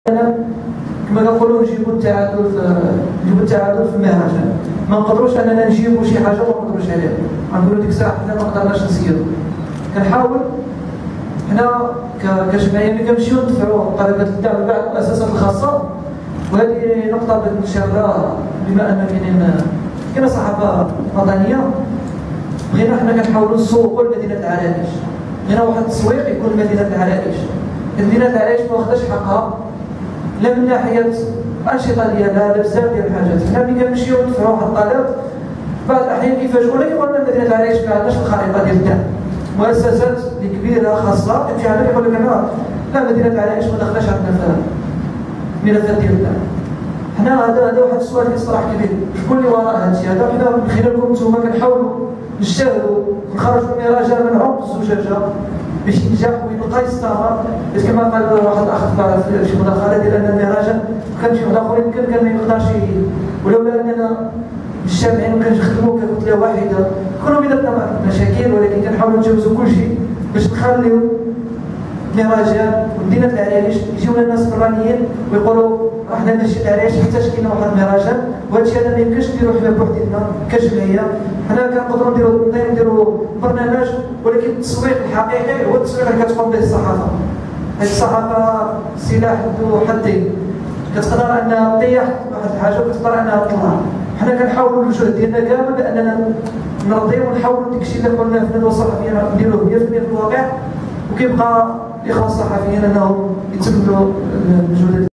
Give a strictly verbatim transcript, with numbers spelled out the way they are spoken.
كما كنقولوا نجيبوا التعادل في نجيبوا التعادل في المهرجان، ما نقدروش اننا نجيبوا شي حاجه وما نقدروش عليها، غنقولوا ديك الساعه حنا ما قدرناش نسيروا. كنحاول حنا كجمعيه ملي كنمشيو ندفعوا طلبات الدعم لبعض المؤسسات الخاصه، وهذه نقطه بغيت نشيرها بما ان كاينين كاينه صحافه وطنيه. بغينا حنا كنحاولوا نسوقوا لمدينه العرائش، بغينا واحد التسويق يكون لمدينه العرائش. مدينه العرائش ما واخداش حقها لا من ناحيه الانشطه ديالها لا بزاف ديال الحاجات. حنا ملي كنمشيو ندفعوا واحد الطلب بعض الاحيان كيفاجئونا كيقول لنا مدينه العرائش ما عندناش الخريطه ديال الدعم. مؤسسات اللي كبيره خاصه كتمشي عندها كيقول لك انا لا مدينه العرائش ما دخلناش عندنا في الملفات ديال الدعم. حنا هذا هذا واحد السؤال كيصطرح كبير، شكون اللي وراء هذا الشيء هذا؟ حنا من خلالكم نتوما كنحاولوا نجتهدوا نخرجوا المهرجان من عمق الزجاجه باش ينجح ويبقى يستمر. باش كما قال واحد الاخ في شي مداخله ديال ان المهرجان كان شي واحد اخر يمكن كان ما يقدرش، ولولا اننا مجتمعين وكنخدموا ككتله واحده كانوا بيناتنا مشاكل، ولكن كنحاولوا نتجاوزوا كل شيء باش نخليو مهرجان ومدينه العرائش يجيونا الناس برانيين ويقولوا حنا ماشي العرائش حتى كاين واحد المهرجان. وهذا الشيء هذا ما يمكنش نديروه حنا بوحدنا كجمعيه. حنا كنقدروا نديروا نديروا برنامج، ولكن التسويق الحقيقي هو التسويق اللي كتقوم به الصحافه. هذه الصحافه سلاح ذو حدين، كتقدر انها تطيح واحد الحاجه وكتقدر انها تطلع. حنا كنحاولوا الجهد ديالنا كامل باننا نرضيو ونحاولوا ديك الشيء اللي قلنا في الندوه الصحفيه نديروه مية بالمية في الواقع، وكيبقى الاخوان الصحفيين انهم يتمدوا الجهد.